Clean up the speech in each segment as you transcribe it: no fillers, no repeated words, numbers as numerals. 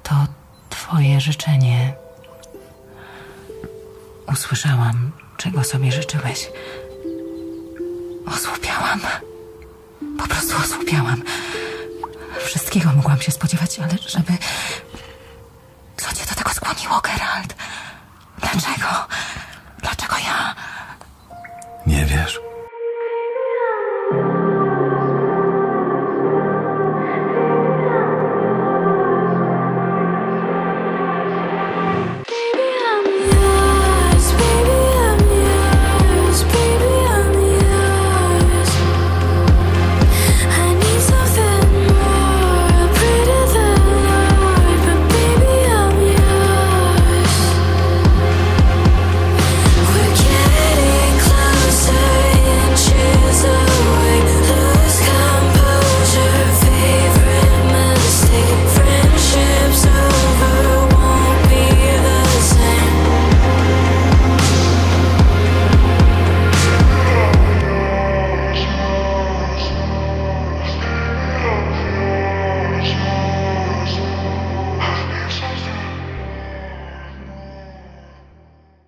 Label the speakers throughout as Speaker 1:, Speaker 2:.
Speaker 1: To twoje życzenie. Usłyszałam, czego sobie życzyłeś. Osłupiałam. Po prostu osłupiałam. Wszystkiego mogłam się spodziewać, ale żeby... Co cię do tego skłoniło, Geralt? Dlaczego? Dlaczego ja?
Speaker 2: Nie wiesz?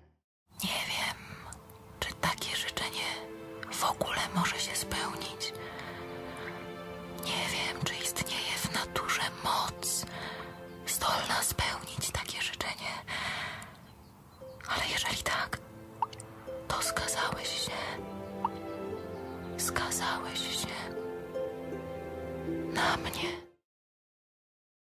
Speaker 1: Nie wiem, czy takie życzenie w ogóle może się spełnić.